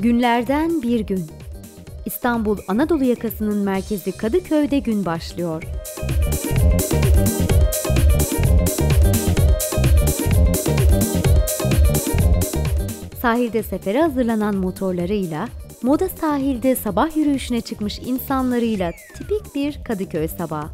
Günlerden bir gün. İstanbul Anadolu yakasının merkezi Kadıköy'de gün başlıyor. Sahilde sefere hazırlanan motorlarıyla, Moda sahilde sabah yürüyüşüne çıkmış insanlarıyla tipik bir Kadıköy sabahı.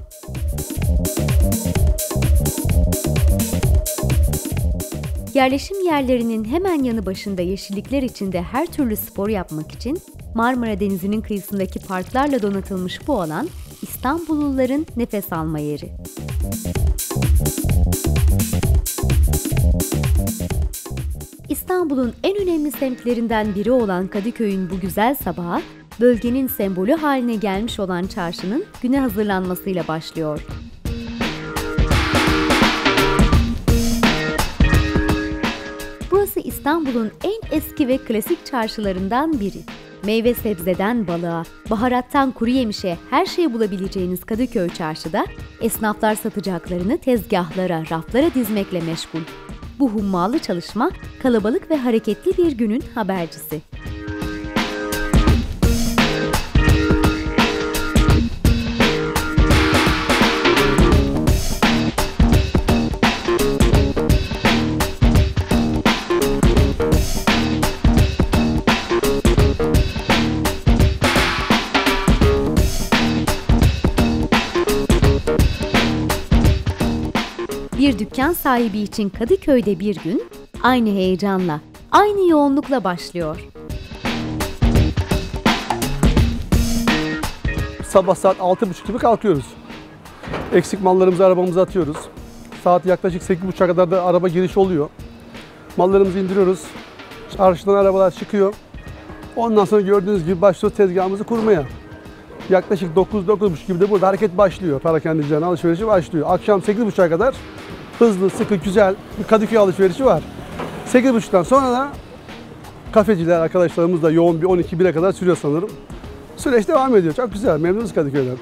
Yerleşim yerlerinin hemen yanı başında yeşillikler içinde her türlü spor yapmak için Marmara Denizi'nin kıyısındaki parklarla donatılmış bu alan, İstanbulluların nefes alma yeri. İstanbul'un en önemli semtlerinden biri olan Kadıköy'ün bu güzel sabahı, bölgenin sembolü haline gelmiş olan çarşının güne hazırlanmasıyla başlıyor. Burası İstanbul'un en eski ve klasik çarşılarından biri. Meyve sebzeden balığa, baharattan kuru yemişe her şeyi bulabileceğiniz Kadıköy Çarşı'da esnaflar satacaklarını tezgahlara, raflara dizmekle meşgul. Bu hummalı çalışma kalabalık ve hareketli bir günün habercisi. Bir dükkan sahibi için Kadıköy'de bir gün aynı heyecanla, aynı yoğunlukla başlıyor. Sabah saat 6.30 gibi kalkıyoruz. Eksik mallarımızı arabamıza atıyoruz. Saat yaklaşık 8.30'a kadar da araba giriş oluyor. Mallarımızı indiriyoruz. Çarşıdan arabalar çıkıyor. Ondan sonra gördüğünüz gibi başlıyoruz tezgahımızı kurmaya. Yaklaşık 9-9.30 gibi de burada hareket başlıyor. Perakendecilerin alışverişi başlıyor. Akşam 8.30'a kadar hızlı, sıkı, güzel bir Kadıköy alışverişi var. 8.30'dan sonra da kafeciler arkadaşlarımızla yoğun bir 12-1'e kadar sürüyor sanırım. Süreç devam ediyor. Çok güzel. Memnunuz Kadıköy'den.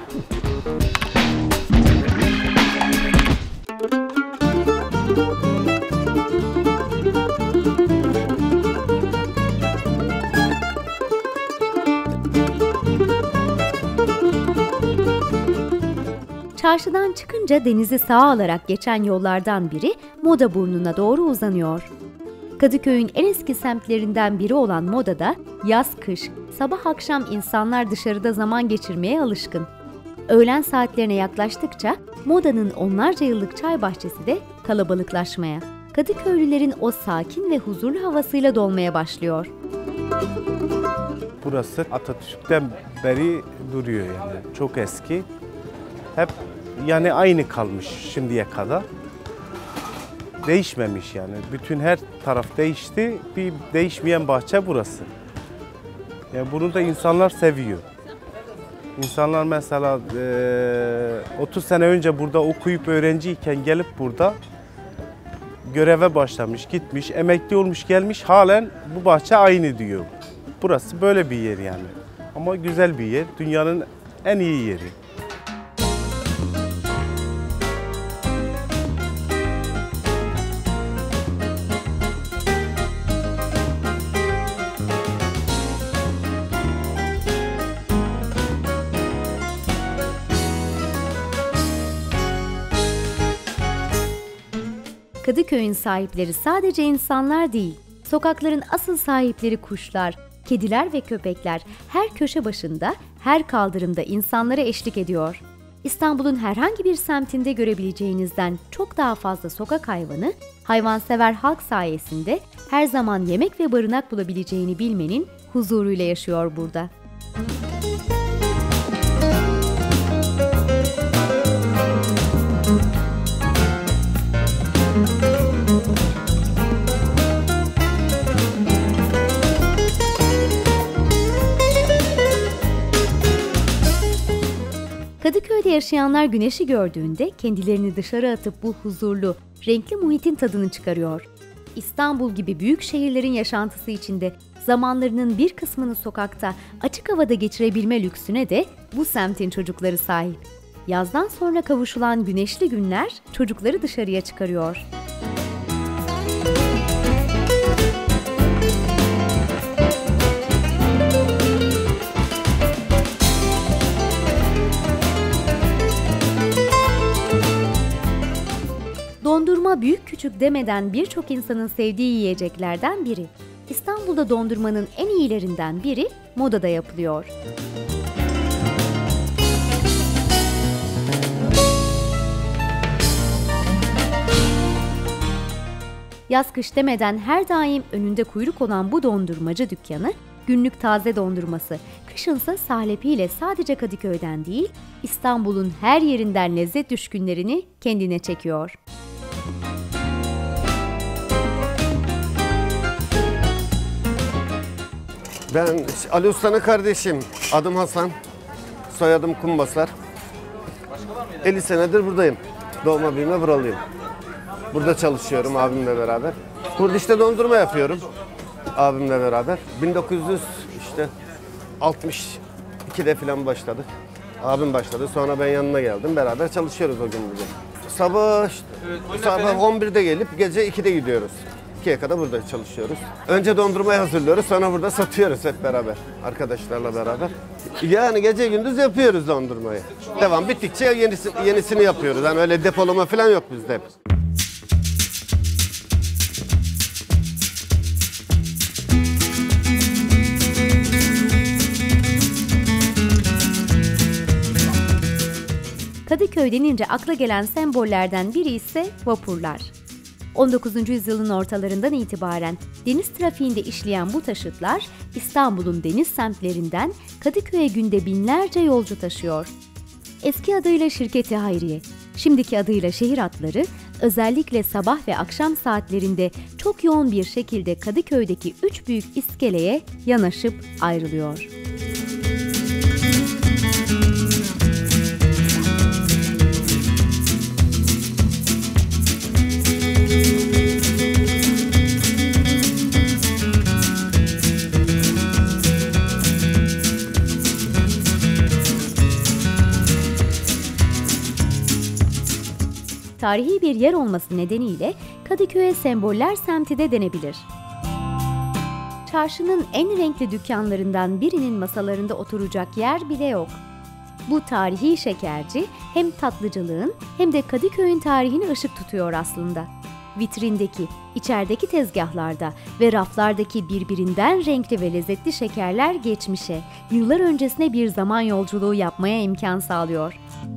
Çarşıdan çıkınca denizi sağa alarak geçen yollardan biri Modaburnu'na doğru uzanıyor. Kadıköy'ün en eski semtlerinden biri olan Moda'da yaz-kış, sabah-akşam insanlar dışarıda zaman geçirmeye alışkın. Öğlen saatlerine yaklaştıkça Moda'nın onlarca yıllık çay bahçesi de kalabalıklaşmaya, Kadıköylülerin o sakin ve huzurlu havasıyla dolmaya başlıyor. Burası Atatürk'ten beri duruyor yani. Çok eski. Hep yani aynı kalmış şimdiye kadar. Değişmemiş yani. Bütün her taraf değişti. Bir değişmeyen bahçe burası. Yani bunu da insanlar seviyor. İnsanlar mesela 30 sene önce burada okuyup öğrenciyken gelip burada göreve başlamış, gitmiş, emekli olmuş, gelmiş. Halen bu bahçe aynı diyor. Burası böyle bir yer yani. Ama güzel bir yer. Dünyanın en iyi yeri. Kadıköy'ün sahipleri sadece insanlar değil, sokakların asıl sahipleri kuşlar, kediler ve köpekler her köşe başında, her kaldırımda insanlara eşlik ediyor. İstanbul'un herhangi bir semtinde görebileceğinizden çok daha fazla sokak hayvanı, hayvansever halk sayesinde her zaman yemek ve barınak bulabileceğini bilmenin huzuruyla yaşıyor burada. Kadıköy'de yaşayanlar güneşi gördüğünde kendilerini dışarı atıp bu huzurlu, renkli muhitin tadını çıkarıyor. İstanbul gibi büyük şehirlerin yaşantısı içinde zamanlarının bir kısmını sokakta, açık havada geçirebilme lüksüne de bu semtin çocukları sahip. Yazdan sonra kavuşulan güneşli günler çocukları dışarıya çıkarıyor. Dondurma büyük küçük demeden birçok insanın sevdiği yiyeceklerden biri. İstanbul'da dondurmanın en iyilerinden biri Moda'da yapılıyor. Yaz kış demeden her daim önünde kuyruk olan bu dondurmacı dükkanı, günlük taze dondurması, kışınsa sahlepiyle sadece Kadıköy'den değil, İstanbul'un her yerinden lezzet düşkünlerini kendine çekiyor. Ben Ali Usta'nın kardeşim. Adım Hasan. Soyadım Kumbasar. 50 senedir buradayım. Doğma büyüme buralıyım. Burada çalışıyorum abimle beraber. Burada işte dondurma yapıyorum abimle beraber. 1962'de falan başladık. Abim başladı. Sonra ben yanına geldim. Beraber çalışıyoruz o gün bugün. Sabah 11'de gelip gece 2'de gidiyoruz. 2'ye kadar burada çalışıyoruz. Önce dondurmayı hazırlıyoruz, sonra burada satıyoruz hep beraber, arkadaşlarla beraber. Yani gece gündüz yapıyoruz dondurmayı. Devam bittikçe yenisini yapıyoruz. Yani öyle depolama falan yok bizde hep. Kadıköy denince akla gelen sembollerden biri ise vapurlar. 19. yüzyılın ortalarından itibaren deniz trafiğinde işleyen bu taşıtlar İstanbul'un deniz semtlerinden Kadıköy'e günde binlerce yolcu taşıyor. Eski adıyla Şirket-i Hayriye, şimdiki adıyla Şehir Hatları, özellikle sabah ve akşam saatlerinde çok yoğun bir şekilde Kadıköy'deki 3 büyük iskeleye yanaşıp ayrılıyor. Tarihi bir yer olması nedeniyle Kadıköy'e semboller semti de denebilir. Çarşının en renkli dükkanlarından birinin masalarında oturacak yer bile yok. Bu tarihi şekerci hem tatlıcılığın hem de Kadıköy'ün tarihine ışık tutuyor aslında. Vitrindeki, içerideki tezgahlarda ve raflardaki birbirinden renkli ve lezzetli şekerler geçmişe, yıllar öncesine bir zaman yolculuğu yapmaya imkan sağlıyor.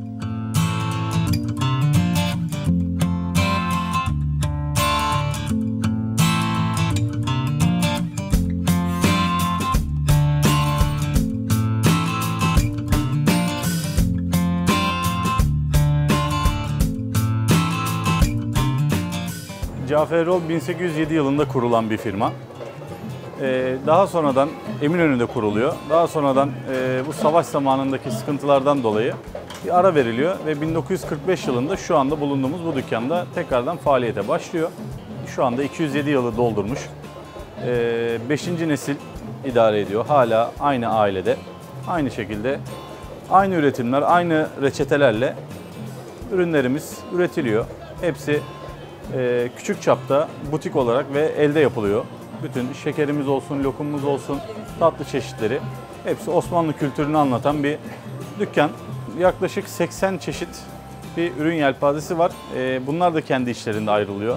Cafer Erol 1807 yılında kurulan bir firma. Daha sonradan Eminönü'nde kuruluyor. Daha sonradan bu savaş zamanındaki sıkıntılardan dolayı bir ara veriliyor ve 1945 yılında şu anda bulunduğumuz bu dükkanda tekrardan faaliyete başlıyor. Şu anda 207 yılı doldurmuş. 5. nesil idare ediyor. Hala aynı ailede, aynı şekilde, aynı üretimler, aynı reçetelerle ürünlerimiz üretiliyor. Hepsi küçük çapta butik olarak ve elde yapılıyor. Bütün şekerimiz olsun, lokumumuz olsun, tatlı çeşitleri hepsi Osmanlı kültürünü anlatan bir dükkan. Yaklaşık 80 çeşit bir ürün yelpazesi var. Bunlar da kendi işlerinde ayrılıyor.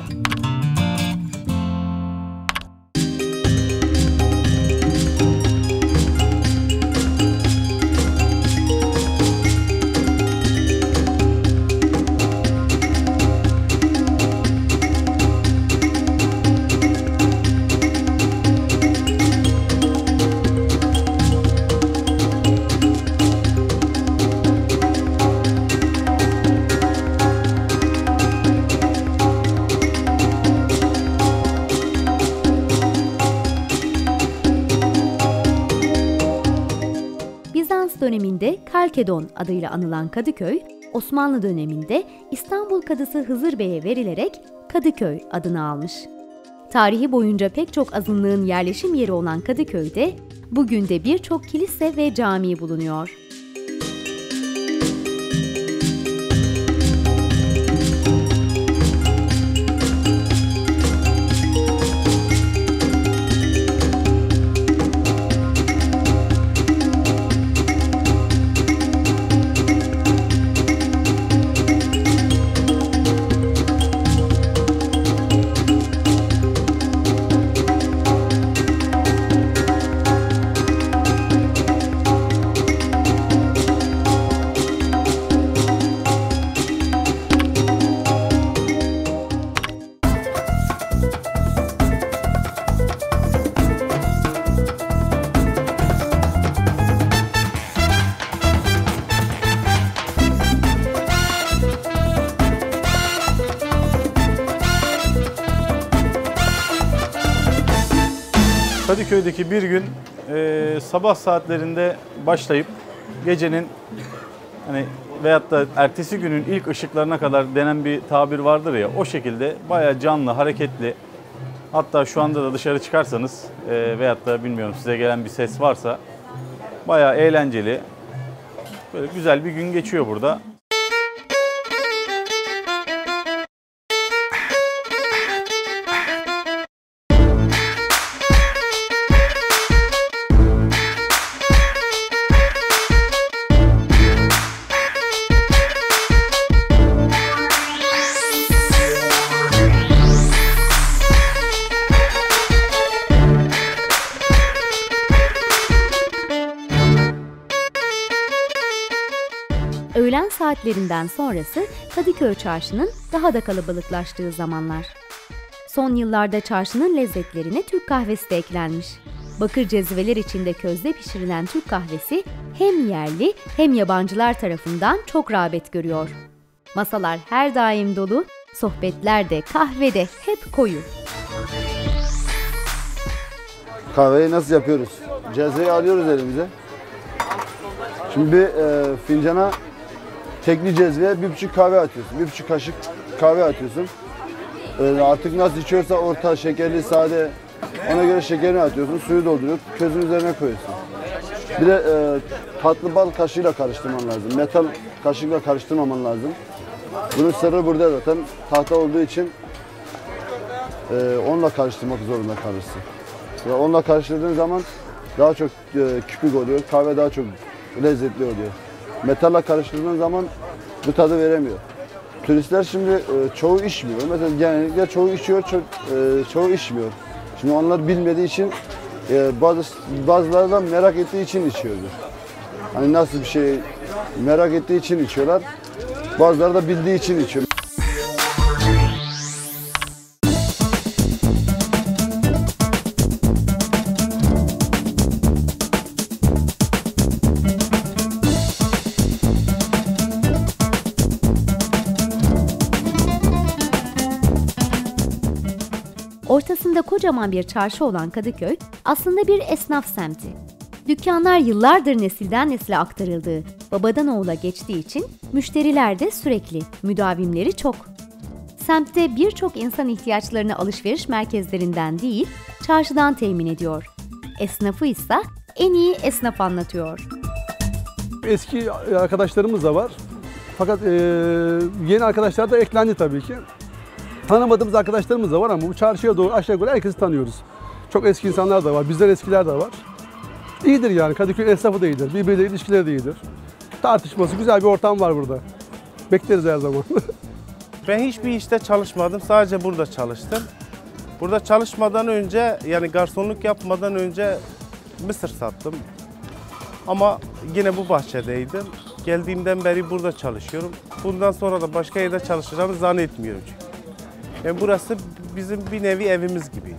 Bizans döneminde Kalkedon adıyla anılan Kadıköy, Osmanlı döneminde İstanbul Kadısı Hızır Bey'e verilerek Kadıköy adını almış. Tarihi boyunca pek çok azınlığın yerleşim yeri olan Kadıköy'de bugün de birçok kilise ve cami bulunuyor. Kadıköy'deki bir gün sabah saatlerinde başlayıp gecenin hani veyahut da ertesi günün ilk ışıklarına kadar denen bir tabir vardır ya, o şekilde bayağı canlı, hareketli. Hatta şu anda da dışarı çıkarsanız veyahut da bilmiyorum size gelen bir ses varsa bayağı eğlenceli, böyle güzel bir gün geçiyor burada. Öğlen saatlerinden sonrası Kadıköy Çarşı'nın daha da kalabalıklaştığı zamanlar. Son yıllarda çarşının lezzetlerine Türk kahvesi de eklenmiş. Bakır cezveler içinde közde pişirilen Türk kahvesi hem yerli hem yabancılar tarafından çok rağbet görüyor. Masalar her daim dolu, sohbetler de kahve de hep koyu. Kahveyi nasıl yapıyoruz? Cezveyi alıyoruz elimize. Şimdi bir fincana tekli cezveye 1,5 kahve atıyorsun. 1,5 kaşık kahve atıyorsun. Artık nasıl içiyorsa orta, şekerli, sade, ona göre şekerini atıyorsun. Suyu doldurup közün üzerine koyuyorsun. Bir de tatlı bal kaşığıyla karıştırman lazım. Metal kaşıkla karıştırmaman lazım. Bunun sırrı burada zaten. Tahta olduğu için onunla karıştırmak zorunda kalırsın. Onunla karıştırdığın zaman daha çok küpük oluyor. Kahve daha çok lezzetli oluyor. Metalla karıştırdığın zaman bu tadı veremiyor. Turistler şimdi çoğu içmiyor. Mesela genellikle çoğu içiyor, çoğu içmiyor. Şimdi onlar bilmediği için bazıları da merak ettiği için içiyordur. Hani nasıl bir şey merak ettiği için içiyorlar. Bazıları da bildiği için içiyor. Ortasında kocaman bir çarşı olan Kadıköy aslında bir esnaf semti. Dükkanlar yıllardır nesilden nesile aktarıldığı, babadan oğula geçtiği için müşteriler de sürekli, müdavimleri çok. Semtte birçok insan ihtiyaçlarını alışveriş merkezlerinden değil, çarşıdan temin ediyor. Esnafı ise en iyi esnaf anlatıyor. Eski arkadaşlarımız da var. Fakat yeni arkadaşlar da eklendi tabii ki. Tanımadığımız arkadaşlarımız da var ama bu çarşıya doğru aşağı yukarı herkesi tanıyoruz. Çok eski insanlar da var, bizden eskiler de var. İyidir yani, Kadıköy esnafı da iyidir, birbiriyle ilişkileri de iyidir. Tartışması, güzel bir ortam var burada. Bekleriz her zaman. Ben hiçbir işte çalışmadım, sadece burada çalıştım. Burada çalışmadan önce, yani garsonluk yapmadan önce mısır sattım. Ama yine bu bahçedeydim. Geldiğimden beri burada çalışıyorum. Bundan sonra da başka yerde çalışacağımı zannetmiyorum çünkü. Yani burası bizim bir nevi evimiz gibi.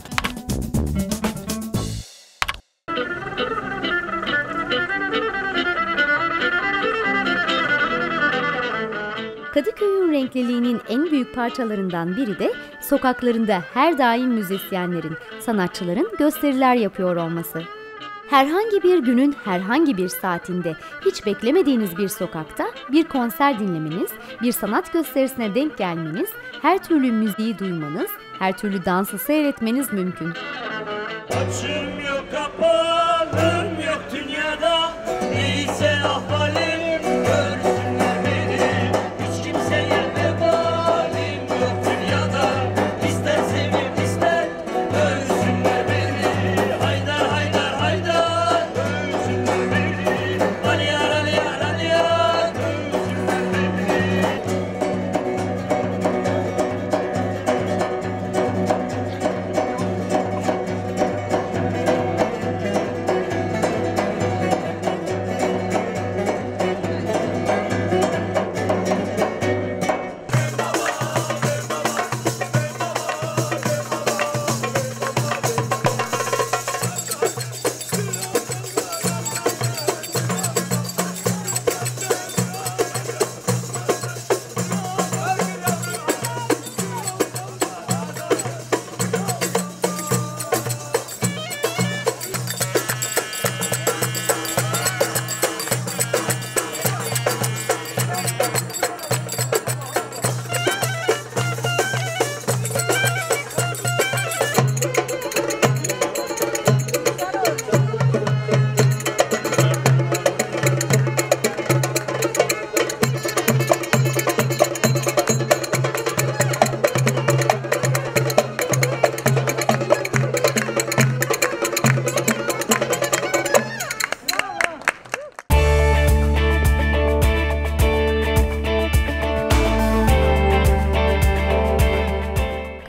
Kadıköy'ün renkliliğinin en büyük parçalarından biri de sokaklarında her daim müzisyenlerin, sanatçıların gösteriler yapıyor olması. Herhangi bir günün herhangi bir saatinde hiç beklemediğiniz bir sokakta bir konser dinlemeniz, bir sanat gösterisine denk gelmeniz, her türlü müziği duymanız, her türlü dansı seyretmeniz mümkün. Açım yok, kapalım yok dünyada, neyse ahvalim, görsünler beni, hiç kimseye vebalim yok dünyada, ister sevim ister görsünler beni, haydar haydar haydar, görsünler beni, aliyar aliyar aliyar, görsünler beni.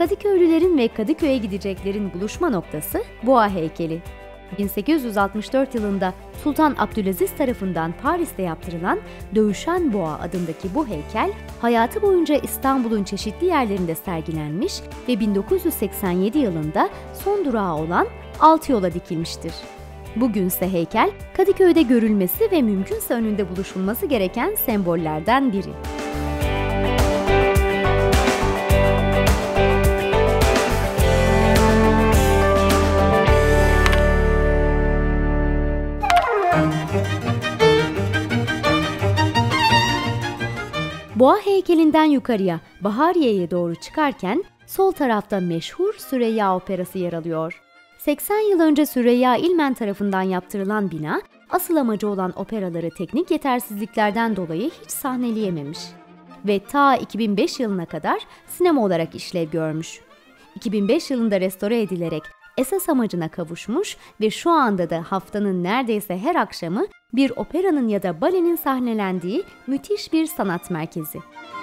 Kadıköylülerin ve Kadıköy'e gideceklerin buluşma noktası Boğa heykeli. 1864 yılında Sultan Abdülaziz tarafından Paris'te yaptırılan Dövüşen Boğa adındaki bu heykel, hayatı boyunca İstanbul'un çeşitli yerlerinde sergilenmiş ve 1987 yılında son durağı olan Altıyola dikilmiştir. Bugünse heykel, Kadıköy'de görülmesi ve mümkünse önünde buluşulması gereken sembollerden biri. Boğa heykelinden yukarıya Bahariye'ye doğru çıkarken sol tarafta meşhur Süreyya Operası yer alıyor. 80 yıl önce Süreyya İlmen tarafından yaptırılan bina, asıl amacı olan operaları teknik yetersizliklerden dolayı hiç sahneleyememiş ve ta 2005 yılına kadar sinema olarak işlev görmüş. 2005 yılında restore edilerek esas amacına kavuşmuş ve şu anda da haftanın neredeyse her akşamı bir operanın ya da balenin sahnelendiği müthiş bir sanat merkezi.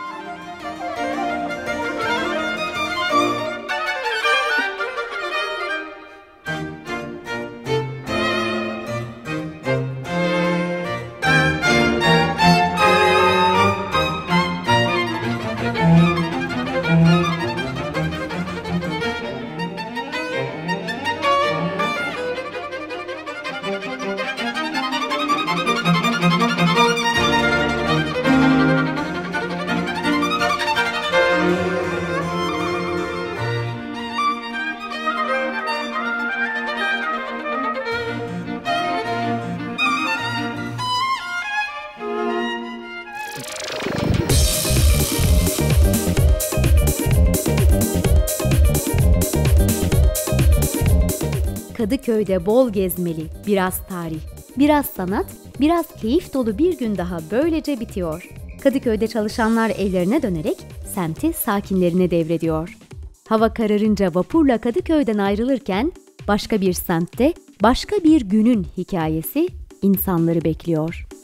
Kadıköy'de bol gezmeli, biraz tarih, biraz sanat, biraz keyif dolu bir gün daha böylece bitiyor. Kadıköy'de çalışanlar evlerine dönerek semti sakinlerine devrediyor. Hava kararınca vapurla Kadıköy'den ayrılırken başka bir semtte, başka bir günün hikayesi insanları bekliyor.